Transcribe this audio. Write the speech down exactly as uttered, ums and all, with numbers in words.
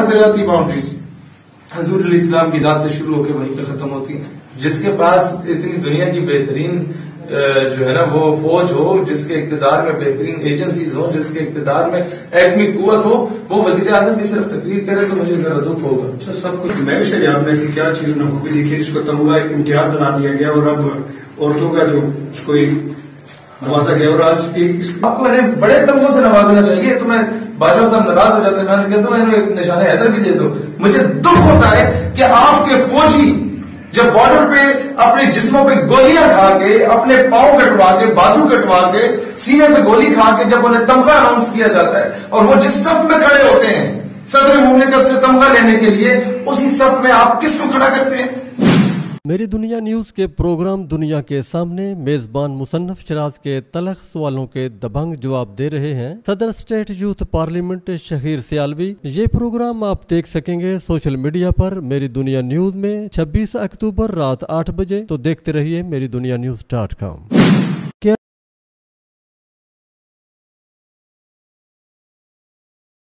माजराती boundaries हजूर इस्लाम की जात से शुरू होकर वहीं पे खत्म होती है। जिसके पास इतनी दुनिया की बेहतरीन जो है ना वो फौज हो, जिसके इक्तदार में बेहतरीन एजेंसीज हो, जिसके इक्तदार में एटमी कुव्वत हो, वो वजीर आजम की सिर्फ तकरीर करे तो मुझे जरा दुख होगा। तो सब कुछ मैं शरियात में ऐसी क्या चीज न खूबी देखी जिसको तमगा इम्तियाज बना दिया गया और अब औरतों का जो उसको नवाजा गया। और आज आपको मैंने बड़े तमगों से नवाजना चाहिए, तो मैं बाजवा साहब नाराज हो जाते हैं, मैंने कहता हूँ एक निशाने हैदर भी दे दो। मुझे दुख होता है कि आपके फौजी जब बॉर्डर पे अपने जिस्मों पे गोलियां खा के, अपने पांव कटवा के, बाजू कटवा के, सीने पे गोली खा के जब उन्हें तमगा अनाउंस किया जाता है और वो जिस सफ में खड़े होते हैं सदर मुमलिकत से तमगा लेने के लिए, उसी सफ में आप किसको खड़ा करते हैं? मेरी दुनिया न्यूज के प्रोग्राम दुनिया के सामने मेजबान मुसन्नफ शराज के तलख सवालों के दबंग जवाब दे रहे हैं सदर state youth parliament Shaheer Sialvi. ये प्रोग्राम आप देख सकेंगे सोशल मीडिया पर मेरी दुनिया न्यूज में छब्बीस अक्टूबर रात आठ बजे। तो देखते रहिए मेरी दुनिया न्यूज डॉट कॉम।